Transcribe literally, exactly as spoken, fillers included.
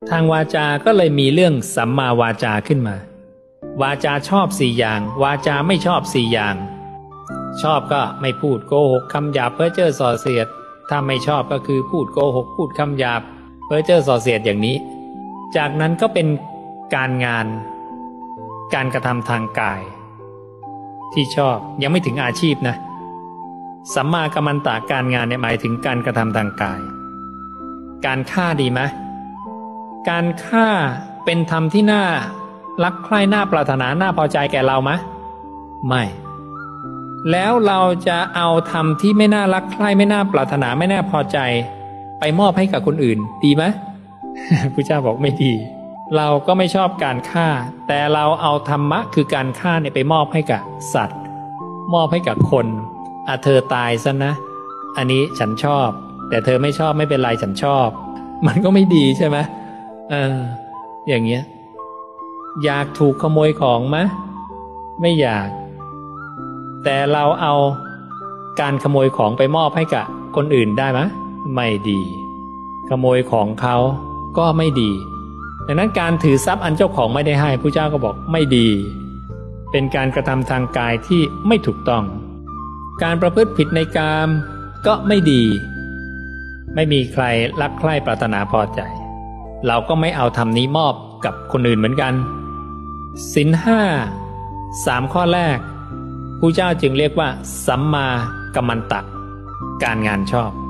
ทางวาจาก็เลยมีเรื่องสัมมาวาจาขึ้นมาวาจาชอบสี่อย่างวาจาไม่ชอบสี่อย่างชอบก็ไม่พูดโกหกคำหยาบเพ้อเจ้อส่อเสียดถ้าไม่ชอบก็คือพูดโกหกพูดคำหยาบเพ้อเจ้อส่อเสียดอย่างนี้จากนั้นก็เป็นการงานการกระทำทางกายที่ชอบยังไม่ถึงอาชีพนะสัมมากัมมันตะการงานเนี่ยหมายถึงการกระทำทางกายการฆ่าดีไหมการฆ่าเป็นธรรมที่น่ารักใคร่น่าปรารถนาน่าพอใจแก่เราไหมไม่แล้วเราจะเอาธรรมที่ไม่น่ารักใคร่ไม่น่าปรารถนาไม่น่าพอใจไปมอบให้กับคนอื่นดีไหม พระเจ้าบอกไม่ดีเราก็ไม่ชอบการฆ่าแต่เราเอาธรรมะคือการฆ่าเนี่ยไปมอบให้กับสัตว์มอบให้กับคนอ่ะเธอตายซะนะอันนี้ฉันชอบแต่เธอไม่ชอบไม่เป็นไรฉันชอบมันก็ไม่ดีใช่ไหมเอออย่างเงี้ยอยากถูกขโมยของไหมไม่อยากแต่เราเอาการขโมยของไปมอบให้กับคนอื่นได้ไหมไม่ดีขโมยของเขาก็ไม่ดีดังนั้นการถือทรัพย์อันเจ้าของไม่ได้ให้พระเจ้าก็บอกไม่ดีเป็นการกระทำทางกายที่ไม่ถูกต้องการประพฤติผิดในกามก็ไม่ดีไม่มีใครรักใคร่ปรารถนาพอใจเราก็ไม่เอาธรรมนี้มอบกับคนอื่นเหมือนกันศีลห้าสามข้อแรกพระเจ้าจึงเรียกว่าสัมมากัมมันตะการงานชอบ